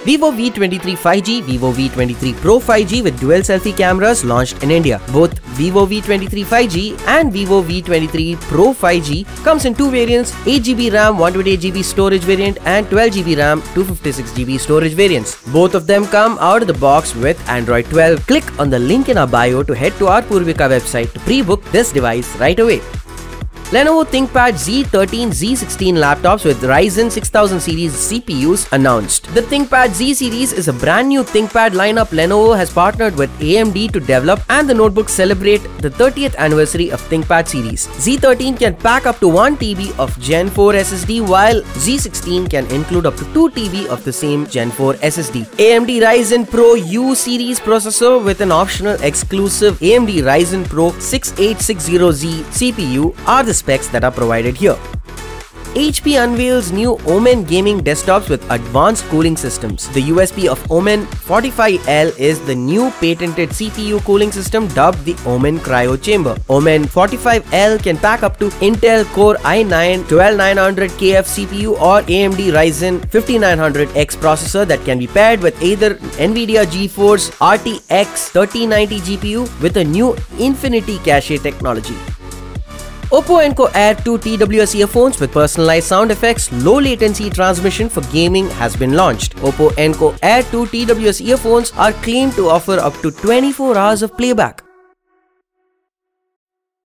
Vivo V23 5G, Vivo V23 Pro 5G with dual selfie cameras launched in India. Both Vivo V23 5G and Vivo V23 Pro 5G comes in two variants, 8GB RAM 128GB storage variant and 12GB RAM 256GB storage variants. Both of them come out of the box with Android 12. Click on the link in our bio to head to our Purvika website to pre-book this device right away. Lenovo ThinkPad Z13, Z16 laptops with Ryzen 6000 series CPUs announced. The ThinkPad Z series is a brand new ThinkPad lineup Lenovo has partnered with AMD to develop, and the notebooks celebrate the 30th anniversary of ThinkPad series. Z13 can pack up to 1 TB of Gen 4 SSD, while Z16 can include up to 2 TB of the same Gen 4 SSD. AMD Ryzen Pro U series processor with an optional exclusive AMD Ryzen Pro 6860Z CPU are the specs that are provided here. HP unveils new Omen gaming desktops with advanced cooling systems. The USP of Omen 45L is the new patented CPU cooling system dubbed the Omen Cryo Chamber. Omen 45L can pack up to Intel Core i9 12900KF CPU or AMD Ryzen 5900X processor that can be paired with either NVIDIA GeForce RTX 3090 GPU with a new Infinity Cache technology. Oppo Enco Air 2 TWS earphones with personalized sound effects, low latency transmission for gaming has been launched. Oppo Enco Air 2 TWS earphones are claimed to offer up to 24 hours of playback.